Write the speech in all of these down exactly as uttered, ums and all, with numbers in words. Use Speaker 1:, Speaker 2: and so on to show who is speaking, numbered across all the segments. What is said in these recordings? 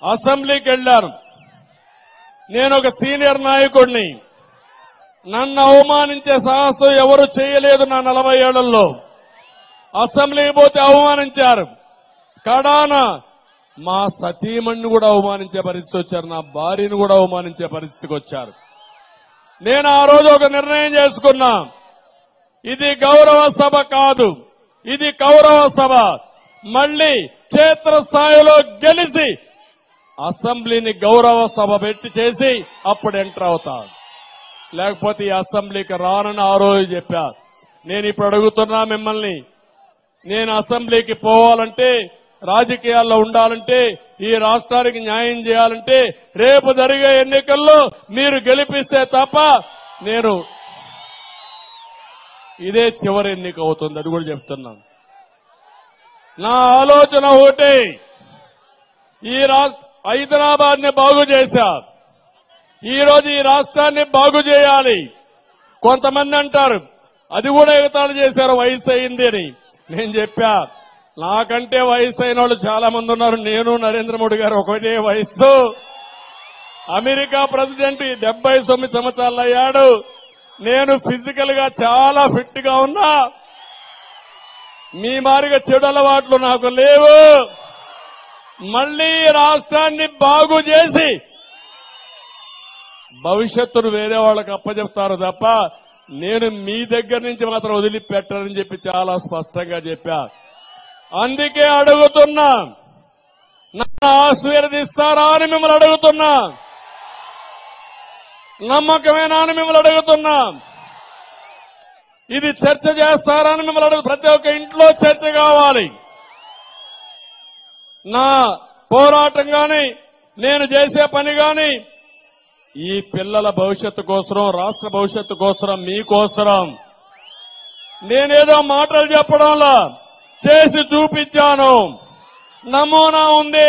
Speaker 1: అసెంబ్లీకి వెళ్లాను. నేను ఒక సీనియర్ నాయకుడిని. నన్ను అవమానించే సాహసం ఎవరు చేయలేదు నా నలభై ఏళ్లలో. అసెంబ్లీకి పోతే అవమానించారు. కడాన మా సతీమణ్ణి కూడా అవమానించే పరిస్థితి వచ్చారు. నా భార్యను కూడా అవమానించే పరిస్థితికి వచ్చారు. నేను ఆ రోజు ఒక నిర్ణయం చేసుకున్నా. ఇది గౌరవ సభ కాదు, ఇది కౌరవ సభ. మళ్లీ క్షేత్రస్థాయిలో గెలిచి అసెంబ్లీని గౌరవ సభ పెట్టి చేసి అప్పుడు ఎంటర్ అవుతా. లేకపోతే ఈ అసెంబ్లీకి రానని ఆ రోజు చెప్పా. నేను ఇప్పుడు అడుగుతున్నా మిమ్మల్ని, నేను అసెంబ్లీకి పోవాలంటే, రాజకీయాల్లో ఉండాలంటే, ఈ రాష్ట్రానికి న్యాయం చేయాలంటే రేపు జరిగే ఎన్నికల్లో మీరు గెలిపిస్తే తప్ప నేను ఇదే చివరి ఎన్నిక అవుతుంది. అది కూడా చెప్తున్నాను. నా ఆలోచన ఒకటే, ఈ రాష్ట్ర హైదరాబాద్ ని బాగు చేశారు. ఈ రోజు ఈ రాష్ట్రాన్ని బాగు చేయాలి. కొంతమంది అంటారు అది కూడా ఎగతాళి చేశారు, వయసు అయింది అని. నేను చెప్పా, నాకంటే వయసు అయిన వాళ్ళు చాలా మంది ఉన్నారు. నేను నరేంద్ర మోడీ గారు ఒకటే వయస్సు. అమెరికా ప్రెసిడెంట్ డెబ్బై తొమ్మిది సంవత్సరాలు అయ్యాడు. నేను ఫిజికల్ గా చాలా ఫిట్ గా ఉన్నా. మీ మారిగా చెడు అలవాట్లు నాకు లేవు. మళ్లీ రాష్ట్రాన్ని బాగు చేసి భవిష్యత్తును వేరే వాళ్ళకి అప్పచెప్తారు తప్ప నేను మీ దగ్గర నుంచి మాత్రం వదిలిపెట్టానని చెప్పి చాలా స్పష్టంగా చెప్పా. అందుకే అడుగుతున్నా, నన్ను ఆశీర్వదిస్తారా అని మిమ్మల్ని అడుగుతున్నా. నమ్మకమేనా అని మిమ్మల్ని అడుగుతున్నా. ఇది చర్చ చేస్తారా అని మిమ్మల్ని అడుగు. ప్రతి ఒక్క ఇంట్లో చర్చ కావాలి. నా పోరాటం గాని, నేను చేసే పని గాని ఈ పిల్లల భవిష్యత్తు కోసం, రాష్ట్ర భవిష్యత్తు కోసం, మీకోసరం. నేనేదో మాటలు చెప్పడంలా చేసి చూపించాను. నమూనా ఉంది.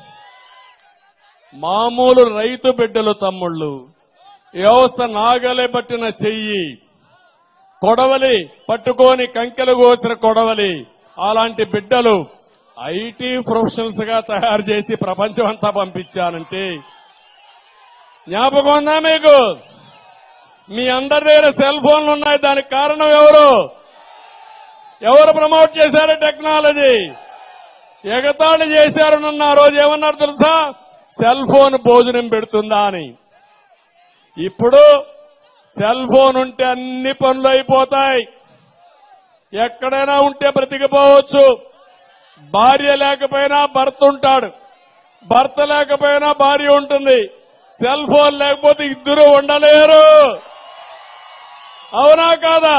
Speaker 1: మామూలు రైతు బిడ్డలు తమ్ముళ్ళు, వ్యవస్థ నాగలే పట్టిన చెయ్యి, కొడవలి పట్టుకొని కంకెలు కోసిన కొడవలి, అలాంటి బిడ్డలు ఐటీ ప్రొఫెషనల్స్ గా తయారు చేసి ప్రపంచం అంతా పంపించానంటే జ్ఞాపకం ఉందా మీకు? మీ అందరి దగ్గర సెల్ ఫోన్లు ఉన్నాయి. దానికి కారణం ఎవరు? ఎవరు ప్రమోట్ చేశారు టెక్నాలజీ? ఎగతాళి చేశారు. నన్ను ఆ రోజు ఏమన్నారు తెలుసా? సెల్ ఫోన్ భోజనం పెడుతుందా అని. ఇప్పుడు సెల్ ఫోన్ ఉంటే అన్ని పనులు అయిపోతాయి. ఎక్కడైనా ఉంటే బ్రతికిపోవచ్చు. భార్య లేకపోయినా భర్త ఉంటాడు, భర్త లేకపోయినా భార్య ఉంటుంది. సెల్ ఫోన్ లేకపోతే ఇద్దరు ఉండలేరు. అవునా కాదా?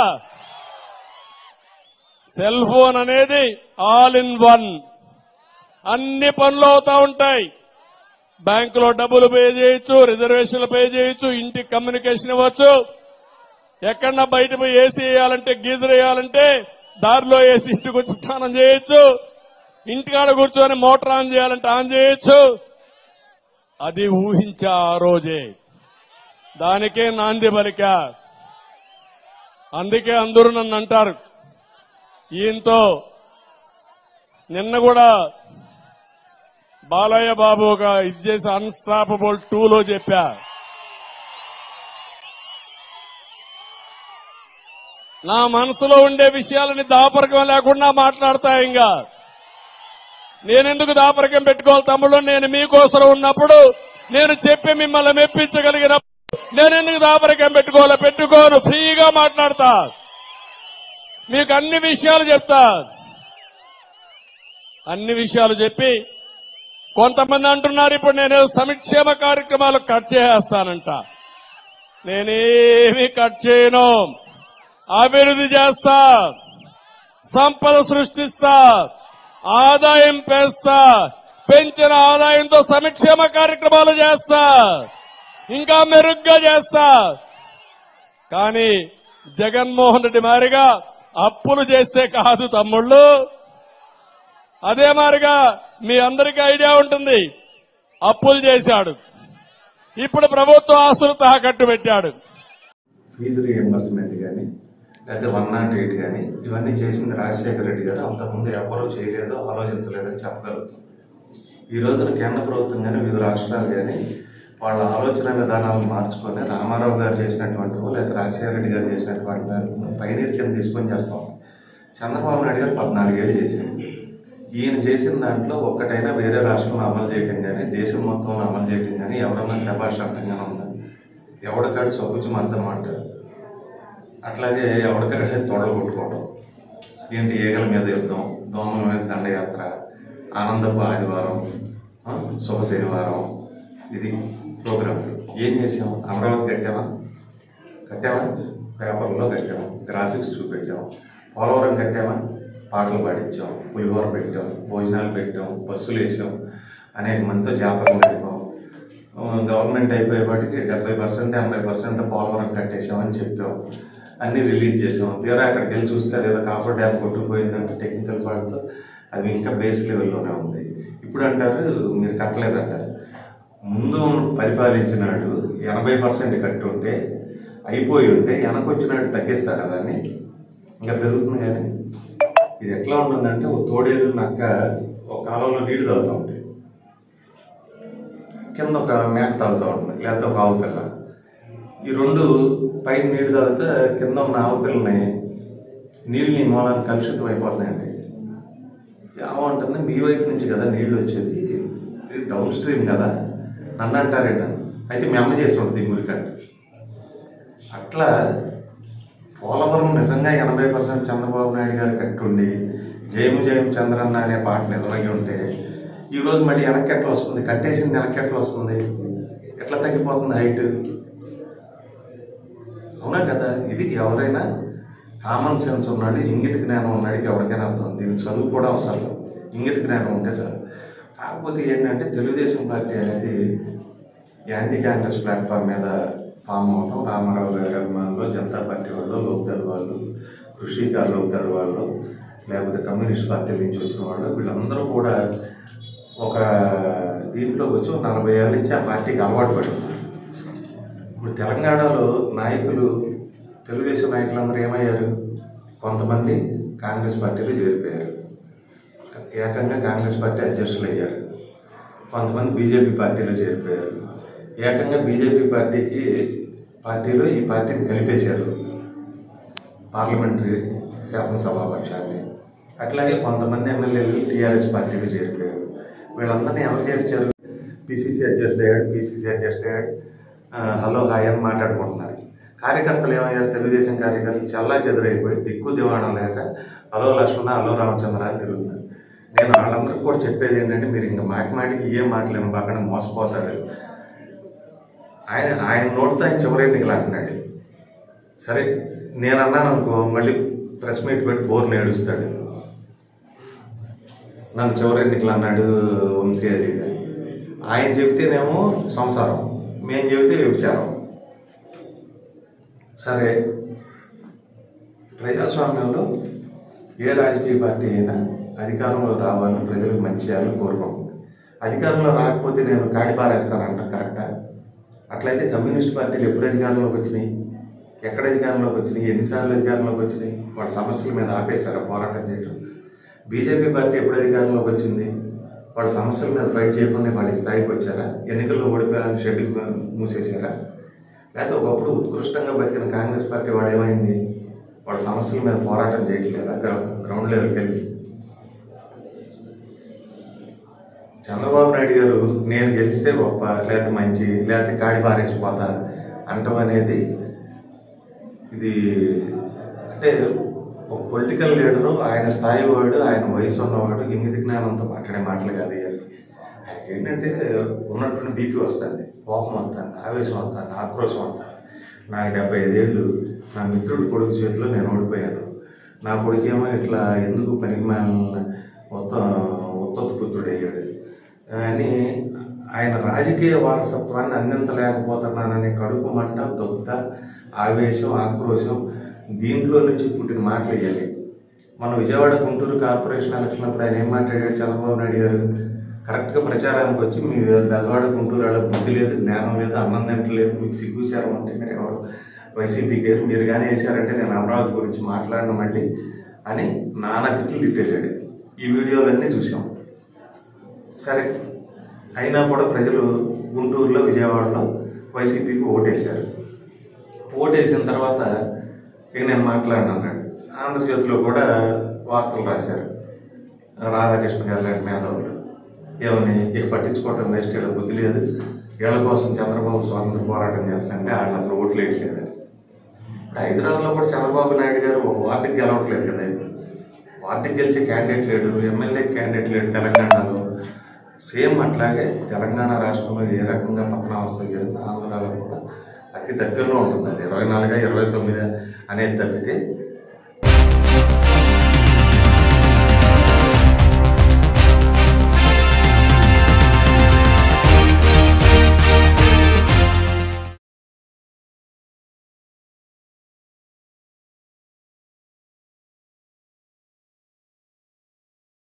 Speaker 1: సెల్ ఫోన్ అనేది ఆల్ ఇన్ వన్. అన్ని పనులు అవుతా ఉంటాయి. బ్యాంకులో డబ్బులు పే చేయొచ్చు, రిజర్వేషన్లు పే చేయొచ్చు, ఇంటికి కమ్యూనికేషన్ ఇవ్వచ్చు. ఎక్కడన్నా బయట పోయి ఏసీ వేయాలంటే, గీజర్ వేయాలంటే దారిలో వేసి ఇంటికి వచ్చి స్నానం చేయొచ్చు. ఇంటికాడ కూర్చొని మోటార్ ఆన్ చేయాలంటే ఆన్ చేయొచ్చు. అది ఊహించా ఆ రోజే. దానికే నాంది పలికా. అందుకే అందరూ నన్ను అంటారు, ఈయంతో నిన్న కూడా బాలయ్య బాబు ఒక ఇది చేసి అన్స్టాపబుల్ టూలో చెప్పా. నా మనసులో ఉండే విషయాలని దాపరికం లేకుండా మాట్లాడతా. ఇంకా నేనెందుకు దాపరికం పెట్టుకోవాలి తమ్ముడు? నేను మీకోసం ఉన్నప్పుడు, నేను చెప్పి మిమ్మల్ని మెప్పించగలిగినప్పుడు నేనెందుకు దాపరికం పెట్టుకోవాలి? పెట్టుకోను. ఫ్రీగా మాట్లాడతా. మీకు అన్ని విషయాలు చెప్తా. అన్ని విషయాలు చెప్పి కొంతమంది అంటున్నారు ఇప్పుడు నేను సంక్షేమ కార్యక్రమాలు కట్ చేస్తానంట. నేనేమీ కట్ చేయను. అభివృద్ధి చేస్తా, సంపద సృష్టిస్తా, ఆదాయం పెంచుతా. పెంచిన ఆదాయంతో సంక్షేమ కార్యక్రమాలు చేస్తా, ఇంకా మెరుగ్గా చేస్తా. కానీ జగన్మోహన్ రెడ్డి మారిగా అప్పులు చేస్తే కాదు తమ్ముళ్ళు. అదే మారిగా మీ అందరికీ ఐడియా ఉంటుంది, అప్పులు చేశాడు. ఇప్పుడు ప్రభుత్వ ఆస్తులు తాకట్టు పెట్టాడు.
Speaker 2: ఫీజు రీఎంబర్స్మెంట్ కానీ లేదా వన్ నాట్ ఎయిట్ కానీ ఇవన్నీ చేసింది రాజశేఖర రెడ్డి గారు. అంతకుముందు ఎవరూ చేయలేదు, ఆలోచించలేదని చెప్పగలుగుతాం. ఈ రోజున కేంద్ర ప్రభుత్వం కానీ వివిధ రాష్ట్రాలు కానీ వాళ్ళ ఆలోచన విధానాలను మార్చుకొని రామారావు గారు చేసినటువంటి లేదా రాజశేఖర రెడ్డి గారు చేసినటువంటి పైనీర్ కింద తీసుకొని చేస్తాం. చంద్రబాబు నాయుడు గారు పద్నాలుగేళ్ళు చేశారు. ఈయన చేసిన దాంట్లో ఒక్కటైనా వేరే రాష్ట్రంలో అమలు చేయటం కానీ దేశం మొత్తంలో అమలు చేయటం కానీ ఎవరన్నా శభాష్ అర్థంగానే ఉందా? ఎవడికాడు సొగుచి మంత్రం అంటారు. అట్లాగే ఎవరికైనా తొడలు కొట్టుకోవడం, ఏంటి ఏగల మీద యుద్ధం, దోమల మీద దండయాత్ర, ఆనందపు ఆదివారం, శుభ శనివారం, ఇది ప్రోగ్రామ్. ఏం చేసాం? అమరావతి కట్టామా కట్టామా పేపర్లో కట్టాము, గ్రాఫిక్స్ చూపెట్టాం. పోలవరం కట్టామా, పాటలు పాడించాం, పులిహోర పెట్టాం, భోజనాలు పెట్టాం, బస్సులు వేసాం, అనేక మందితో జాతరలు నడిపాం. గవర్నమెంట్ అయిపోయేపాటికి డెబ్బై పర్సెంట్ ఎనభై పర్సెంట్ పోలవరం కట్టేసామని చెప్పాం. అన్నీ రిలీజ్ చేసాం. తీరా అక్కడికి వెళ్ళి చూస్తే అదేదో కాఫర్ డ్యామ్ కొట్టుకుపోయిందంటే టెక్నికల్ ఫాల్ట్తో అది ఇంకా బేస్ లెవెల్లోనే ఉంది. ఇప్పుడు అంటారు మీరు కట్టలేదంటారు. ముందు పరిపాలించినాడు ఎనభై పర్సెంట్ కట్టి ఉంటే అయిపోయి ఉంటే వెనకొచ్చినాడు తగ్గిస్తాడు దాన్ని, ఇంకా పెరుగుతుంది. కానీ ఇది ఎట్లా ఉంటుందంటే ఓ తోడేలు నక్క ఒక కాలంలో నీళ్లు తాగుతూ ఉంటాయి, కింద ఒక మేక తాగుతూ ఉంటుంది, లేకపోతే ఒక ఆవు పిల్ల. ఈ రెండు పైన నీళ్లు తాగితే కింద ఉన్న ఆవు పిల్లని నీళ్ళని మూలాన్ని కలుషితం అయిపోతున్నాయండి. ఏమంటుంది, మీ వైపు నుంచి కదా నీళ్ళు వచ్చేది, డౌన్ స్ట్రీమ్ కదా నన్ను అంటారేట. అయితే మీ అమ్మ చేసి ఉంటుంది మురికంట. అట్లా పోలవరం నిజంగా ఎనభై పర్సెంట్ చంద్రబాబు నాయుడు గారు కట్టుండి జయము జయం చంద్రన్న అనే పాట నిజమై ఉంటే ఈరోజు మళ్ళీ వెనక్కి ఎట్లా వస్తుంది? కట్టేసింది వెనక్కి ఎట్లా వస్తుంది? ఎట్లా తగ్గిపోతుంది హైట్? అవునా కదా? ఇది ఎవరైనా కామన్ సెన్స్ ఉన్నాడు, ఇంగిత జ్ఞానం ఉన్నాడు, ఎవరికైనా అర్థం. దీనికి చదువు కూడా అవసరం, ఇంగిత జ్ఞానం ఉంటే చాలు. కాకపోతే ఏంటంటే తెలుగుదేశం పార్టీ అనేది యాంటీ కాంగ్రెస్ ప్లాట్ఫామ్ మీద ఫామ్ అవటం, రామారావు గారి అభిమానులు, జనతా పార్టీ వాళ్ళు, లోక్దళ్ వాళ్ళు, కృషికారు లోక్దళ్ వాళ్ళు, లేకపోతే కమ్యూనిస్ట్ పార్టీ నుంచి వచ్చిన వాళ్ళు, వీళ్ళందరూ కూడా ఒక దీంట్లోకి వచ్చి నలభై ఏళ్ళ నుంచి ఆ పార్టీకి అలవాటు పడి ఉన్నారు. ఇప్పుడు తెలంగాణలో నాయకులు, తెలుగుదేశం నాయకులందరూ ఏమయ్యారు? కొంతమంది కాంగ్రెస్ పార్టీలో చేరిపోయారు, ఏకంగా కాంగ్రెస్ పార్టీ అధ్యక్షులు అయ్యారు. కొంతమంది బీజేపీ పార్టీలో చేరిపోయారు, ఏకంగా బీజేపీ పార్టీకి పార్టీలో ఈ పార్టీని కలిపేశారు, పార్లమెంటరీ శాసనసభాపక్షాన్ని. అట్లాగే కొంతమంది ఎమ్మెల్యేలు టీఆర్ఎస్ పార్టీలో చేరిపోయారు. వీళ్ళందరినీ ఎవరు చేర్చారు? పీసీసీ అడ్జస్ట్ అయ్యాడు, పీసీసీ అడ్జస్ట్ అయ్యాడు, హలో హాయ్ అని మాట్లాడుకుంటున్నారు. కార్యకర్తలు ఏమయ్యారు? తెలుగుదేశం కార్యకర్తలు చల్లా చెదురైపోయి దిక్కు దివాణం లేక హలో లక్ష్మణ, హలో రామచంద్ర అని తిరుగుతున్నారు. నేను వాళ్ళందరికీ కూడా చెప్పేది ఏంటంటే, మీరు ఇంకా మాటి మాటికి ఏ మాటలేము పక్కన మోసపోతారు. ఆయన ఆయన నోటితో ఆయన చివరి ఎన్నికలు అంటున్నాడు. సరే నేను అన్నాను అనుకో, మళ్ళీ ప్రెస్ మీట్ పెట్టి బోర్ని ఏడుస్తాడు, నన్ను చివరి ఎన్నికలు అన్నాడు వంశీ అది. ఆయన చెబితేనేమో సంసారం, మేము చెబితే వ్యభిచారం. సరే, ప్రజాస్వామ్యంలో ఏ రాజకీయ పార్టీ అయినా అధికారంలో రావాలని ప్రజలకు మంచి చేయాలని కోరుకుంటుంది. అధికారంలో రాకపోతే నేను కాడి పారేస్తానంట, కరెక్టా? అట్లయితే కమ్యూనిస్ట్ పార్టీలు ఎప్పుడు అధికారంలోకి వచ్చినాయి? ఎక్కడ అధికారంలోకి వచ్చినాయి? ఎన్నిసార్లు అధికారంలోకి వచ్చినాయి? వాళ్ళ సమస్యల మీద ఆపేశారా పోరాటం చేయడం? బీజేపీ పార్టీ ఎప్పుడు అధికారంలోకి వచ్చింది? వాళ్ళ సమస్యల మీద ఫైట్ చేయకుండా వాళ్ళకి స్థాయికి వచ్చారా? ఎన్నికల్లో ఓడిపోయాలని షెడ్యూల్ మూసేశారా? లేకపోతే ఒకప్పుడు ఉత్కృష్టంగా బతికిన కాంగ్రెస్ పార్టీ వాడు ఏమైంది? వాళ్ళ సమస్యల మీద పోరాటం చేయట్లేదా గ్రౌండ్ లెవెల్కి వెళ్ళి? చంద్రబాబు నాయుడు గారు నేను గెలిస్తే గొప్ప, లేకపోతే మంచి, లేకపోతే కాడి పారేసిపోతా అంటం అనేది ఇది అంటే ఒక పొలిటికల్ లీడరు, ఆయన స్థాయి వాడు, ఆయన వయసు ఉన్నవాడు, ఇంగిత జ్ఞానంతో మాట్లాడే మాటలు కాదు. ఆయనకి ఏంటంటే ఉన్నటువంటి బీపీ వస్తుంది, కోపం వస్తుంది, ఆవేశం వస్తుంది, ఆక్రోశం వస్తుంది. నాకు డెబ్బై ఐదేళ్ళు, నా మిత్రుడు కొడుకు చేతిలో నేను ఓడిపోయాను, నా కొడుకేమో ఇట్లా ఎందుకు పనికి మాలిన మొత్తం ఉత్తత్తి పుత్రుడు అయ్యాడు అని ఆయన రాజకీయ వారసత్వాన్ని అందించలేకపోతున్నానని కడుపు మంట, దుగ్ధ, ఆవేశం, ఆక్రోశం, దీంట్లో నుంచి పుట్టిన మాటలు ఇవ్వాలి. మన విజయవాడ గుంటూరు కార్పొరేషన్ ఎలక్షన్ అప్పుడు ఆయన ఏం మాట్లాడాడు చంద్రబాబు నాయుడు గారు? కరెక్ట్గా ప్రచారానికి వచ్చి మీ బెజవాడ గుంటూరు వాళ్ళ బుద్ధి లేదు, జ్ఞానం లేదు, అన్నం తింటలేదు, మీకు సిగ్గుచారం అంటే మీరు ఎవరు వైసీపీకి గారు మీరు కానీ వేశారంటే నేను అమరావతి గురించి మాట్లాడను మళ్ళీ అని నానా తిట్లు తిట్టేశాడు. ఈ వీడియోలన్నీ చూసాం. సరే, అయినా కూడా ప్రజలు గుంటూరులో, విజయవాడలో వైసీపీకి ఓటేశారు. ఓటేసిన తర్వాత ఇక నేను మాట్లాడినాడు. ఆంధ్రజ్యోతిలో కూడా వార్తలు రాశారు. రాధాకృష్ణ గారు లాంటి మేధావులు ఏమని, ఇక పట్టించుకోవటం వేస్ట్, ఇలా బుద్ధి లేదు, వీళ్ళ కోసం చంద్రబాబు స్వాతంత్ర పోరాటం చేస్తాంటే వాళ్ళు అసలు ఓట్లు వేయట్లేదు. ఇప్పుడు హైదరాబాద్లో కూడా చంద్రబాబు నాయుడు గారు ఒక వార్డుకి గెలవట్లేదు కదా. వార్డుకి గెలిచే క్యాండిడేట్ లేడు, ఎమ్మెల్యే క్యాండిడేట్ లేడు తెలంగాణలో. సేమ్ అట్లాగే తెలంగాణ రాష్ట్రంలో ఏ రకంగా పతనావస్థ జరిగిందో ఆంధ్రాలో కూడా అతి దగ్గరలో ఉంటుంది. అది ఇరవై నాలుగా ఇరవై తొమ్మిది అనేది తప్పితే